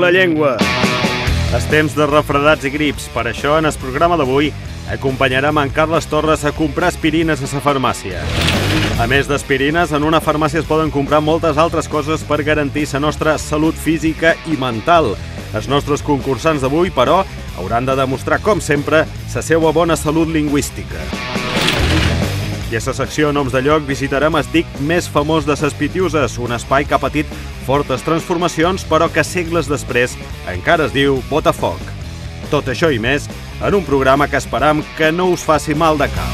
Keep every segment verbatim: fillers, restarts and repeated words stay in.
la llengua. És temps de refredats i grips, per això en el programa d'avui acompanyarem en Carles Torres a comprar aspirines a la farmàcia. A més d'aspirines, en una farmàcia es poden comprar moltes altres coses per garantir la nostra salut física i mental. Els nostres concursants d'avui, però, hauran de demostrar, com sempre, la seva bona salut lingüística. I a la secció Noms de lloc visitarem el dic més famós de ses Pitiuses, un espai que ha patit fortes transformacions, però que segles després encara es diu Botafoc. Tot això i més en un programa que esperam que no us faci mal de cap.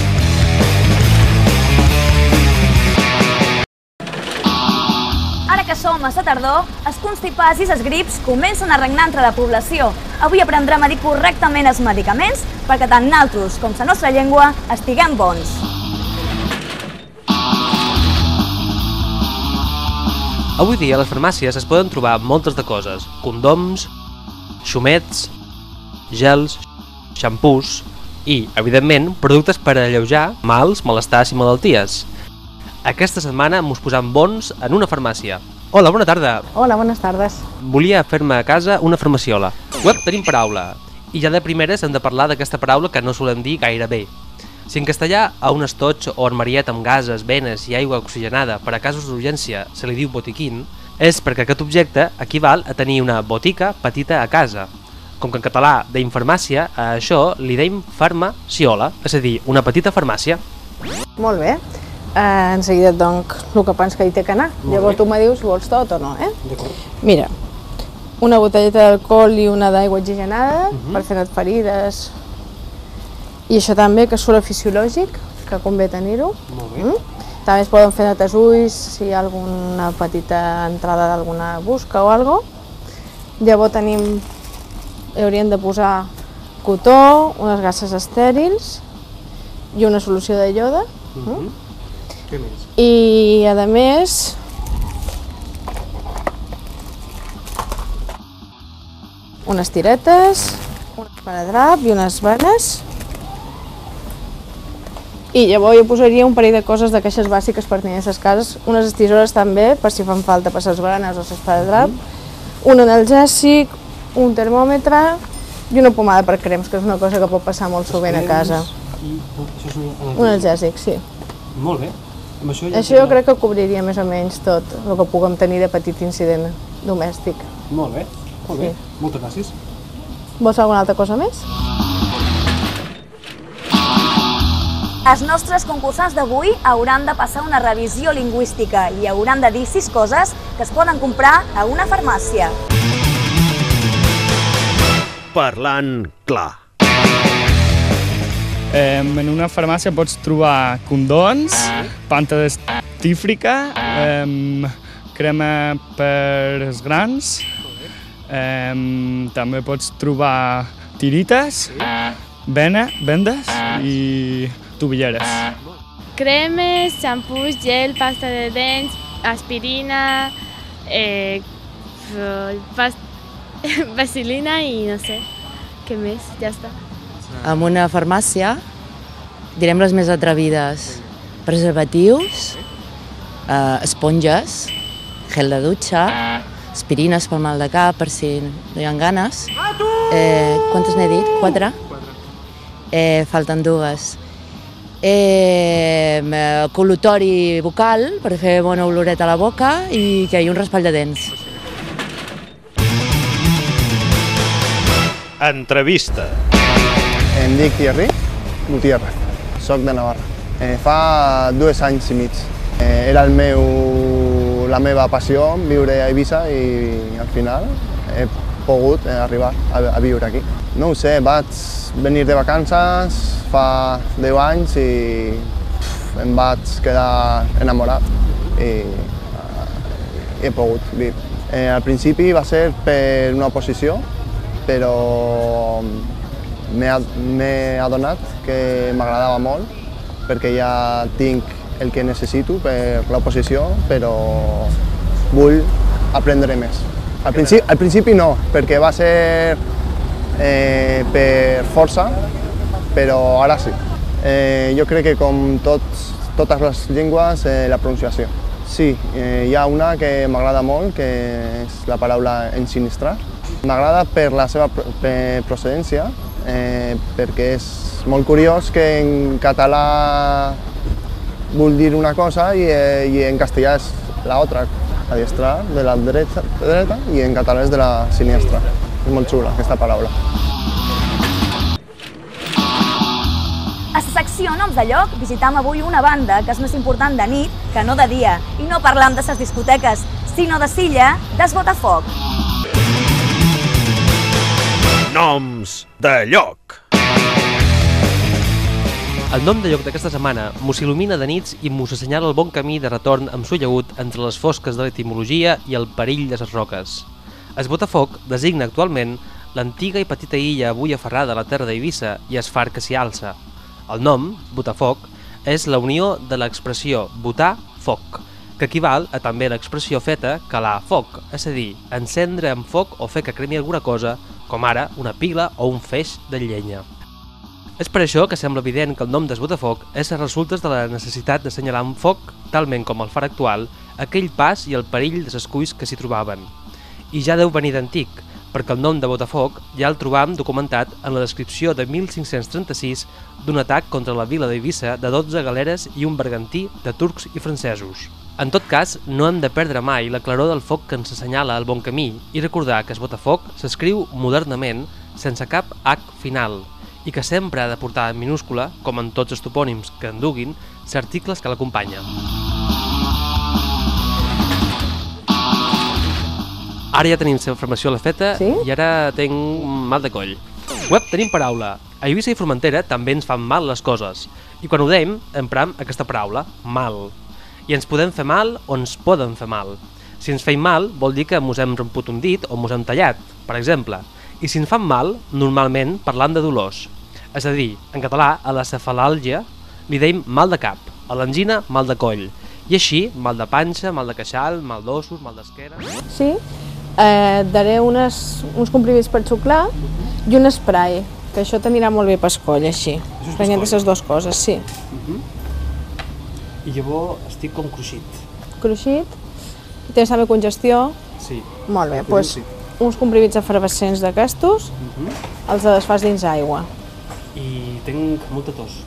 Ara que som a la tardor, els constipats i els grips comencen a regnar entre la població. Avui aprendrem a dir correctament els medicaments perquè tant nosaltres com la nostra llengua estiguem bons. Avui dia a les farmàcies es poden trobar moltes de coses: condoms, xumets, gels, xampús i, evidentment, productes per alleujar mals, malestars i malalties. Aquesta setmana mos posam bons en una farmàcia. Hola, bona tarda. Hola, bones tardes. Volia fer-me a casa una farmaciola. Web, tenim paraula. I ja de primeres hem de parlar d'aquesta paraula que no solem dir gaire bé. Si en castellà a un estoig o armariet amb gases, venes i aigua oxigenada per a casos d'urgència se li diu botiquín, és perquè aquest objecte equival a tenir una botica petita a casa. Com que en català deim farmàcia, a això li deim farmaciola, és a dir, una petita farmàcia. Molt bé. Eh, en seguida et dono el que pens que hi té que anar. Llavors tu me dius si vols tot o no, eh? D'acord. Mira, una botelleta d'alcohol i una d'aigua oxigenada per fer net ferides. I això també, que és sura fisiològic, que convé tenir-ho. Molt bé. Mm? També es poden fer netes ulls si hi ha alguna petita entrada d'alguna busca o alguna cosa. Llavors tenim, hauríem de posar cotó, unes gasses estèrils i una solució de ioda. Mm? Què més? I, a més, unes tiretes, un esparadrap i unes venes. I llavors jo posaria un parell de coses de caixes bàsiques per tenir a les cases, unes tisores també, per si fan falta per les venes o l'esparadrap, un analgèsic, un termòmetre i una pomada per crems, que és una cosa que pot passar molt sovint a casa. Un analgèsic, sí. Molt bé. Amb això Això jo crec que cobriria més o menys tot el que puguem tenir de petit incident domèstic. Molt bé, molt bé. Sí. Moltes gràcies. Vols alguna altra cosa més? Els nostres concursants d'avui hauran de passar una revisió lingüística i hauran de dir sis coses que es poden comprar a una farmàcia. Parlant clar. Eh, en una farmàcia pots trobar condons, panta dentífrica, eh, crema per els grans, eh, també pots trobar tirites, vena, vendes i tobilleres. Cremes, xampús, gel, pasta de dents, aspirina, eh, past... vaselina i no sé, què més, ja està. En una farmàcia direm les més atrevides: preservatius, eh, esponges, gel de dutxa, aspirines pel mal de cap per si no hi ha ganes. Eh, quantes n'he dit? Quatre? Eh, falten dues. Eh, col·lutori bucal per fer bona oloreta a la boca i que hi ha un raspall de dents. Entrevista. Em dic Thierry Gutiérrez, soc de Navarra. Eh, fa dos anys i mig. Eh, era el meu, la meva passió viure a Eivissa i al final he pogut arribar a, a viure aquí. No ho sé, vaig venir de vacances fa deu anys i pff, em vaig quedar enamorat i uh, he pogut viure. Eh, al principi va ser per una oposició, però m'he adonat que m'agradava molt perquè ja tinc el que necessito per l'oposició, però vull aprendre més. Al principi, al principi no, perquè va ser eh, per força, però ara sí. Eh, jo crec que com tots, totes les llengües, eh, la pronunciació. Sí, eh, hi ha una que m'agrada molt, que és la paraula ensinistrar. M'agrada per la seva procedència, eh, perquè és molt curiós que en català vol dir una cosa i, eh, i en castellà és l'altra, adiestrar, de la dreta, dreta, i en català és de la siniestra. És molt xula aquesta paraula. A la secció Noms de lloc visitam avui una banda que és més important de nit que no de dia. I no parlam de ses discoteques, sinó de Silla, d'Es Botafoc. Noms de lloc. El nom de lloc d'aquesta setmana mos il·lumina de nits i mos assenyala el bon camí de retorn amb sollegut entre les fosques de l'etimologia i el perill de les roques. Es Botafoc designa actualment l'antiga i petita illa avui aferrada a la terra d'Eivissa i es far que s'hi alça. El nom, Botafoc, és la unió de l'expressió botar foc, que equival a també l'expressió feta calar foc, és a dir, encendre amb foc o fer que cremi alguna cosa, com ara una pila o un feix de llenya. És per això que sembla evident que el nom d'Es Botafoc és a resultes de la necessitat d'assenyalar amb foc, talment com el far actual, aquell pas i el perill de les cuis que s'hi trobaven. I ja deu venir d'antic, perquè el nom de Botafoc ja el trobam documentat en la descripció de mil cinc-cents trenta-sis d'un atac contra la vila d'Eivissa de dotze galeres i un bergantí de turcs i francesos. En tot cas, no hem de perdre mai la claror del foc que ens assenyala el bon camí i recordar que Es Botafoc s'escriu modernament sense cap H final i que sempre ha de portar en minúscula, com en tots els topònims que en duguin, els articles que l'acompanyen. Ara ja tenim la formació a la feta Sí? i ara tinc mal de coll. Web, tenim paraula. A Eivissa i Formentera també ens fan mal les coses. I quan ho dèiem, empram aquesta paraula, mal. I ens podem fer mal o ens poden fer mal. Si ens feim mal, vol dir que mos hem romput un dit o mos hem tallat, per exemple. I si ens fan mal, normalment parlam de dolors. És a dir, en català, a la cefalàlgia li deim mal de cap, a l'angina, mal de coll. I així, mal de panxa, mal de queixal, mal d'ossos, mal d'esquena... Sí, eh, daré unes, uns comprimits per xuclar i un spray, que això t'anirà molt bé per coll, així. Prenent aquestes dues coses, sí. I llavors estic com cruixit. Cruixit, tens també congestió. Sí. Molt bé, doncs uns comprimits efervescents d'aquestos, els desfas dins aigua. I tinc molta tos.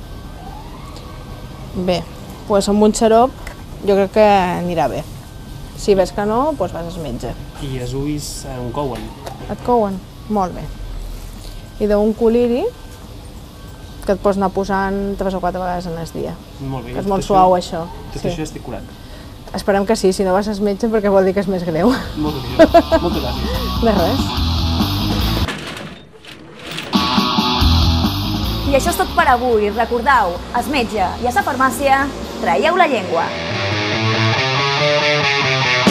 Bé, doncs amb un xarop jo crec que anirà bé. Si ves que no, doncs vas al metge. I els ulls em couen. Et couen? Molt bé. I d'un col·liri que et pots anar posant tres o quatre vegades en el dia. Molt bé. Que és molt suau, això. Tot això estic curat. Esperem que sí, si no vas al metge perquè vol dir que és més greu. Moltes gràcies. Moltes gràcies. De res. I això és tot per avui. Recordeu, al metge i a la farmàcia, traieu la llengua.